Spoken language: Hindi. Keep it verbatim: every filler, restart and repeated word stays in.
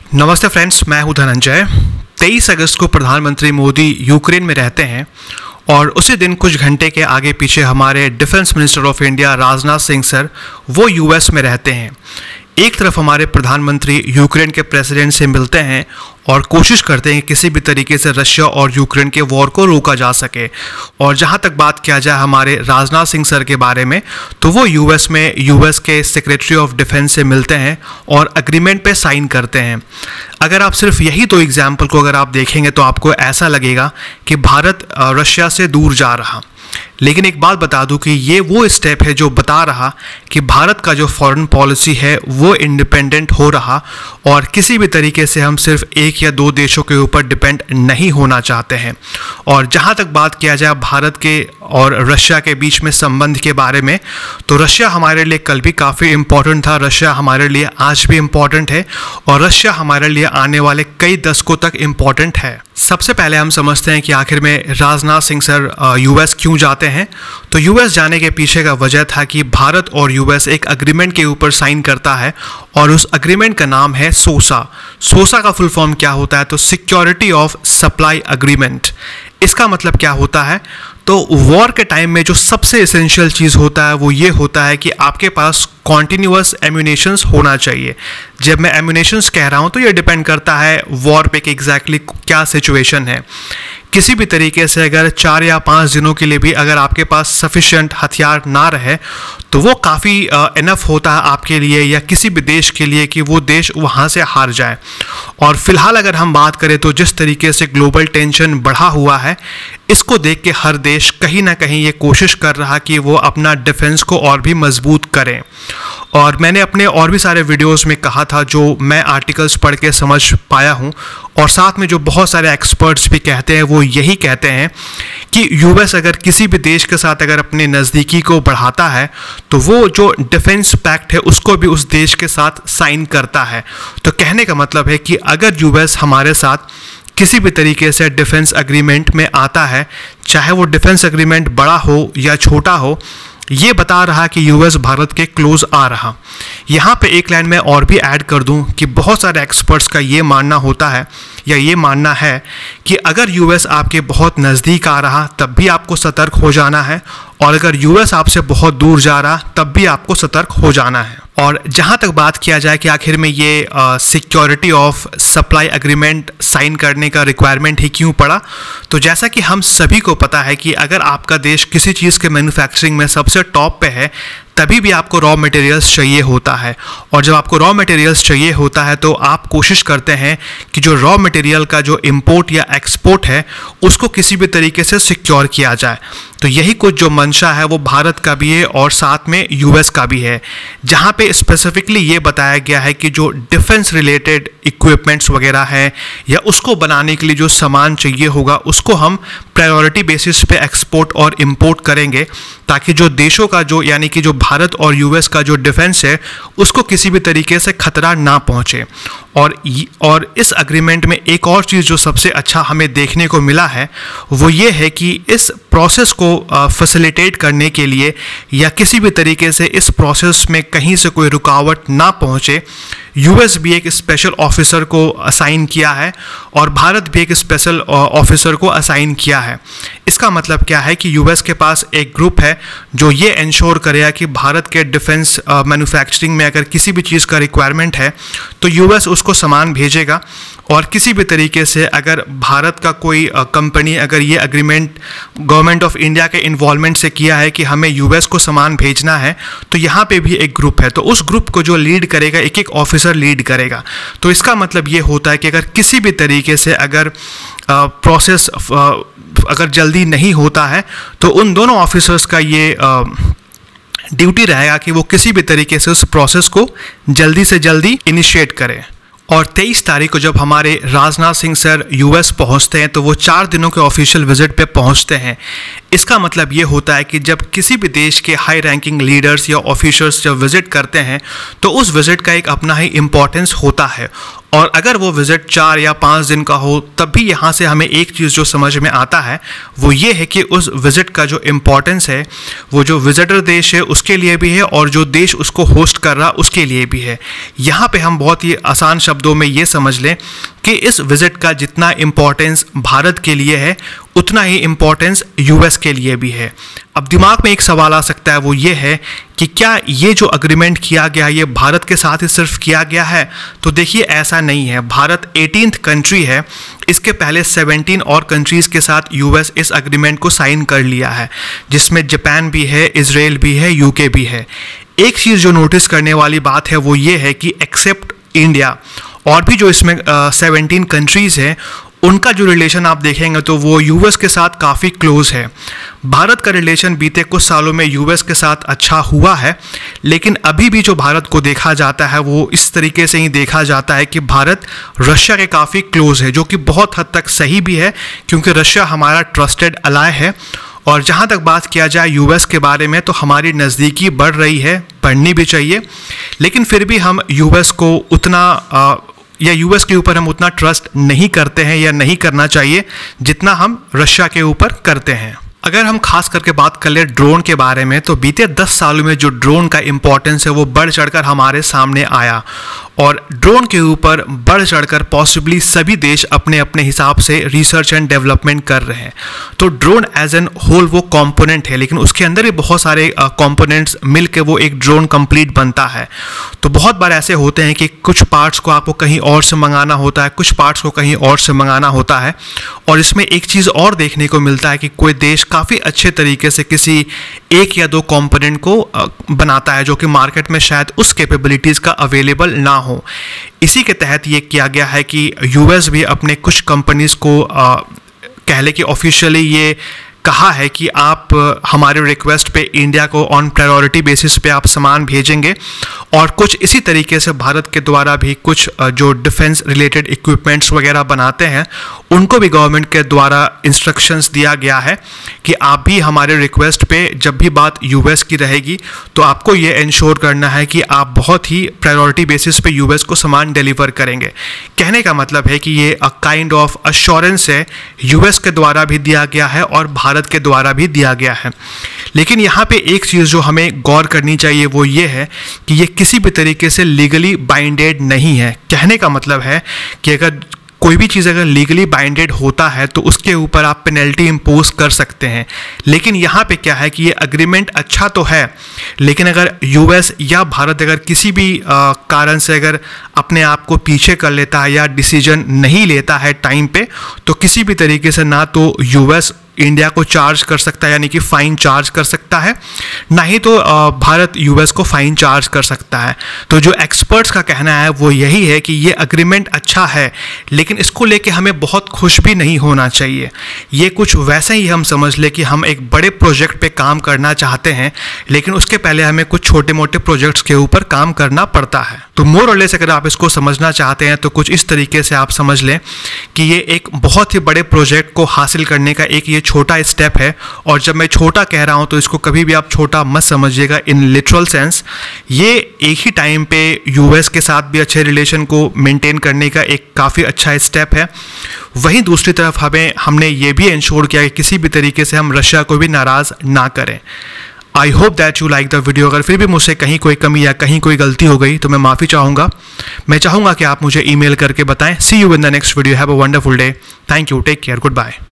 नमस्ते फ्रेंड्स, मैं हूं धनंजय। तेईस अगस्त को प्रधानमंत्री मोदी यूक्रेन में रहते हैं और उसी दिन कुछ घंटे के आगे पीछे हमारे defence minister of India Rajnath Singh sir वो यूएस में रहते हैं। एक तरफ हमारे प्रधानमंत्री यूक्रेन के प्रेसिडेंट से मिलते हैं और कोशिश करते हैं कि किसी भी तरीके से रशिया और यूक्रेन के वॉर को रोका जा सके। और जहां तक बात किया जाए हमारे राजनाथ सिंह सर के बारे में, तो वो यूएस में यूएस के सेक्रेटरी ऑफ डिफेंस से मिलते हैं और अग्रीमेंट पे साइन करते हैं। अगर आप सिर्फ यही दो एग्जाम्पल को अगर आप देखेंगे तो आपको ऐसा लगेगा कि भारत रशिया से दूर जा रहा। लेकिन एक बात बता दूं कि ये वो स्टेप है जो बता रहा कि भारत का जो फॉरेन पॉलिसी है वो इंडिपेंडेंट हो रहा और किसी भी तरीके से हम सिर्फ एक या दो देशों के ऊपर डिपेंड नहीं होना चाहते हैं। और जहाँ तक बात किया जाए भारत के और रशिया के बीच में संबंध के बारे में, तो रशिया हमारे लिए कल भी काफ़ी इम्पोर्टेंट था, रशिया हमारे लिए आज भी इम्पोर्टेंट है और रशिया हमारे लिए आने वाले कई दशकों तक इम्पोर्टेंट है। सबसे पहले हम समझते हैं कि आखिर में राजनाथ सिंह सर यूएस क्यों जाते हैं। तो यूएस जाने के पीछे का वजह था कि भारत और यूएस एक अग्रीमेंट के ऊपर साइन करता है और उस अग्रीमेंट का नाम है सोसा। सोसा का फुल फॉर्म क्या होता है? तो सिक्योरिटी ऑफ सप्लाई अग्रीमेंट। इसका मतलब क्या होता है? तो वॉर के टाइम में जो सबसे एसेंशियल चीज़ होता है वो ये होता है कि आपके पास कॉन्टिन्यूअस एम्यूनेशंस होना चाहिए। जब मैं एम्यूनेशंस कह रहा हूँ तो ये डिपेंड करता है वॉर पे कि एग्जैक्टली क्या सिचुएशन है। किसी भी तरीके से अगर चार या पाँच दिनों के लिए भी अगर आपके पास सफिशिएंट हथियार ना रहे तो वो काफ़ी इनफ होता है आपके लिए या किसी भी देश के लिए कि वो देश वहाँ से हार जाए। और फिलहाल अगर हम बात करें तो जिस तरीके से ग्लोबल टेंशन बढ़ा हुआ है, इसको देख के हर देश कहीं ना कहीं ये कोशिश कर रहा कि वो अपना डिफेंस को और भी मजबूत करें। और मैंने अपने और भी सारे वीडियोस में कहा था जो मैं आर्टिकल्स पढ़ के समझ पाया हूँ और साथ में जो बहुत सारे एक्सपर्ट्स भी कहते हैं वो यही कहते हैं कि यूएस अगर किसी भी देश के साथ अगर अपने नज़दीकी को बढ़ाता है तो वो जो डिफेंस पैक्ट है उसको भी उस देश के साथ साइन करता है। तो कहने का मतलब है कि अगर यूएस हमारे साथ किसी भी तरीके से डिफेंस एग्रीमेंट में आता है, चाहे वो डिफेंस एग्रीमेंट बड़ा हो या छोटा हो, ये बता रहा कि यूएस भारत के क्लोज आ रहा। यहाँ पे एक लाइन में और भी ऐड कर दूँ कि बहुत सारे एक्सपर्ट्स का ये मानना होता है या ये मानना है कि अगर यूएस आपके बहुत नज़दीक आ रहा तब भी आपको सतर्क हो जाना है और अगर यूएस आपसे बहुत दूर जा रहा तब भी आपको सतर्क हो जाना है। और जहाँ तक बात किया जाए कि आखिर में ये security of supply agreement sign करने का रिक्वायरमेंट ही क्यों पड़ा, तो जैसा कि हम सभी को पता है कि अगर आपका देश किसी चीज़ के मैन्युफैक्चरिंग में सबसे टॉप पे है तभी भी आपको रॉ मटेरियल्स चाहिए होता है। और जब आपको रॉ मटेरियल्स चाहिए होता है तो आप कोशिश करते हैं कि जो रॉ मटेरियल का जो इंपोर्ट या एक्सपोर्ट है उसको किसी भी तरीके से सिक्योर किया जाए। तो यही कुछ जो मंशा है वो भारत का भी है और साथ में यूएस का भी है, जहाँ पे स्पेसिफिकली ये बताया गया है कि जो डिफेंस रिलेटेड इक्विपमेंट्स वगैरह हैं या उसको बनाने के लिए जो सामान चाहिए होगा उसको हम प्रायोरिटी बेसिस पे एक्सपोर्ट और इंपोर्ट करेंगे ताकि जो देशों का जो यानी कि जो भारत और यूएस का जो डिफेंस है उसको किसी भी तरीके से खतरा ना पहुंचे। और और इस अग्रीमेंट में एक और चीज़ जो सबसे अच्छा हमें देखने को मिला है वो ये है कि इस प्रोसेस को फैसिलिटेट करने के लिए या किसी भी तरीके से इस प्रोसेस में कहीं से कोई रुकावट ना पहुंचे, यूएस भी एक स्पेशल ऑफिसर को असाइन किया है और भारत भी एक स्पेशल ऑफिसर को असाइन किया है। इसका मतलब क्या है कि यूएस के पास एक ग्रुप है जो ये इंश्योर करेगा कि भारत के डिफेंस मैन्युफैक्चरिंग में अगर किसी भी चीज़ का रिक्वायरमेंट है तो यूएस उसको सामान भेजेगा। और किसी भी तरीके से अगर भारत का कोई कंपनी अगर ये एग्रीमेंट गवर्नमेंट ऑफ इंडिया के इन्वॉल्वमेंट से किया है कि हमें यूएस को सामान भेजना है तो यहाँ पे भी एक ग्रुप है, तो उस ग्रुप को जो लीड करेगा एक एक ऑफिसर लीड करेगा। तो इसका मतलब ये होता है कि अगर किसी भी तरीके से अगर प्रोसेस अगर जल्दी नहीं होता है तो उन दोनों ऑफिसर्स का ये ड्यूटी रहेगा कि वो किसी भी तरीके से उस प्रोसेस को जल्दी से जल्दी इनिशिएट करें। और तेईस तारीख को जब हमारे राजनाथ सिंह सर यूएस पहुंचते हैं तो वो चार दिनों के ऑफिशियल विजिट पे पहुंचते हैं। इसका मतलब ये होता है कि जब किसी भी देश के हाई रैंकिंग लीडर्स या ऑफिसर्स जब विजिट करते हैं तो उस विजिट का एक अपना ही इम्पोर्टेंस होता है और अगर वो विज़िट चार या पाँच दिन का हो तब भी यहाँ से हमें एक चीज़ जो समझ में आता है वो ये है कि उस विज़िट का जो इम्पोर्टेंस है वो जो विज़िटर देश है उसके लिए भी है और जो देश उसको होस्ट कर रहा उसके लिए भी है। यहाँ पे हम बहुत ही आसान शब्दों में ये समझ लें कि इस विज़िट का जितना इम्पोर्टेंस भारत के लिए है उतना ही इम्पोर्टेंस यूएस के लिए भी है। अब दिमाग में एक सवाल आ सकता है, वो ये है कि क्या ये जो अग्रीमेंट किया गया ये भारत के साथ ही सिर्फ किया गया है? तो देखिए ऐसा नहीं है। भारत एटीन्थ कंट्री है, इसके पहले सेवनटीन और कंट्रीज़ के साथ यूएस इस अग्रीमेंट को साइन कर लिया है, जिसमें जापान भी है, इजराइल भी है, यूके भी है। एक चीज़ जो नोटिस करने वाली बात है वो ये है कि एक्सेप्ट इंडिया और भी जो इसमें सेवनटीन कंट्रीज़ हैं उनका जो रिलेशन आप देखेंगे तो वो यूएस के साथ काफ़ी क्लोज है। भारत का रिलेशन बीते कुछ सालों में यूएस के साथ अच्छा हुआ है, लेकिन अभी भी जो भारत को देखा जाता है वो इस तरीके से ही देखा जाता है कि भारत रशिया के काफ़ी क्लोज है, जो कि बहुत हद तक सही भी है क्योंकि रशिया हमारा ट्रस्टेड अलाय है। और जहाँ तक बात किया जाए यूएस के बारे में तो हमारी नज़दीकी बढ़ रही है, बढ़नी भी चाहिए, लेकिन फिर भी हम यूएस को उतना आ, या यूएस के ऊपर हम उतना ट्रस्ट नहीं करते हैं या नहीं करना चाहिए जितना हम रशिया के ऊपर करते हैं। अगर हम खास करके बात कर ले ड्रोन के बारे में तो बीते दस सालों में जो ड्रोन का इम्पोर्टेंस है वो बढ़ चढ़कर हमारे सामने आया और ड्रोन के ऊपर बढ़ चढ़कर पॉसिबली सभी देश अपने अपने हिसाब से रिसर्च एंड डेवलपमेंट कर रहे हैं। तो ड्रोन एज एन होल वो कंपोनेंट है, लेकिन उसके अंदर भी बहुत सारे कंपोनेंट्स मिल के वो एक ड्रोन कंप्लीट बनता है। तो बहुत बार ऐसे होते हैं कि कुछ पार्ट्स को आपको कहीं और से मंगाना होता है, कुछ पार्ट्स को कहीं और से मंगाना होता है, और इसमें एक चीज़ और देखने को मिलता है कि कोई देश काफ़ी अच्छे तरीके से किसी एक या दो कंपोनेंट को बनाता है जो कि मार्केट में शायद उस कैपेबिलिटीज़ का अवेलेबल ना हो। इसी के तहत ये किया गया है कि यूएस भी अपने कुछ कंपनीज़ को आ, कह ले कि ऑफिशियली ये कहा है कि आप हमारे रिक्वेस्ट पे इंडिया को ऑन प्रायोरिटी बेसिस पे आप सामान भेजेंगे, और कुछ इसी तरीके से भारत के द्वारा भी कुछ जो डिफेंस रिलेटेड इक्विपमेंट्स वगैरह बनाते हैं उनको भी गवर्नमेंट के द्वारा इंस्ट्रक्शंस दिया गया है कि आप भी हमारे रिक्वेस्ट पे जब भी बात यूएस की रहेगी तो आपको ये इंश्योर करना है कि आप बहुत ही प्रायोरिटी बेसिस पे यूएस को सामान डिलीवर करेंगे। कहने का मतलब है कि ये अ काइंड ऑफ अश्योरेंस है, यूएस के द्वारा भी दिया गया है और भारत के द्वारा भी दिया गया है। लेकिन यहाँ पे एक चीज़ जो हमें गौर करनी चाहिए वो ये है कि ये किसी भी तरीके से लीगली बाइंडेड नहीं है। कहने का मतलब है कि अगर कोई भी चीज़ अगर लीगली बाइंडेड होता है तो उसके ऊपर आप पेनल्टी इम्पोज कर सकते हैं, लेकिन यहाँ पे क्या है कि ये अग्रीमेंट अच्छा तो है, लेकिन अगर यूएस या भारत अगर किसी भी आ, कारण से अगर अपने आप को पीछे कर लेता है या डिसीजन नहीं लेता है टाइम पे, तो किसी भी तरीके से ना तो यूएस इंडिया को चार्ज कर सकता है यानी कि फ़ाइन चार्ज कर सकता है, ना ही तो भारत यूएस को फ़ाइन चार्ज कर सकता है। तो जो एक्सपर्ट्स का कहना है वो यही है कि ये अग्रीमेंट अच्छा है, लेकिन इसको लेके हमें बहुत खुश भी नहीं होना चाहिए। ये कुछ वैसे ही हम समझ ले कि हम एक बड़े प्रोजेक्ट पे काम करना चाहते हैं, लेकिन उसके पहले हमें कुछ छोटे मोटे प्रोजेक्ट्स के ऊपर काम करना पड़ता है। तो मोर और लेस अगर आप इसको समझना चाहते हैं तो कुछ इस तरीके से आप समझ लें कि ये एक बहुत ही बड़े प्रोजेक्ट को हासिल करने का एक ये छोटा स्टेप है, और जब मैं छोटा कह रहा हूं तो इसको कभी भी आप छोटा मत समझिएगा इन लिटरल सेंस। ये एक ही टाइम पे यूएस के साथ भी अच्छे रिलेशन को मेंटेन करने का एक काफ़ी अच्छा स्टेप है। वहीं दूसरी तरफ हमें हमने ये भी इंश्योर किया कि किसी भी तरीके से हम रशिया को भी नाराज़ ना करें। I hope that you like the video. अगर फिर भी मुझसे कहीं कोई कमी या कहीं कोई गलती हो गई तो मैं माफ़ी चाहूँगा। मैं चाहूँगा कि आप मुझे ईमेल करके बताएं। See you in the next video. Have a wonderful day. Thank you. Take care. Good bye.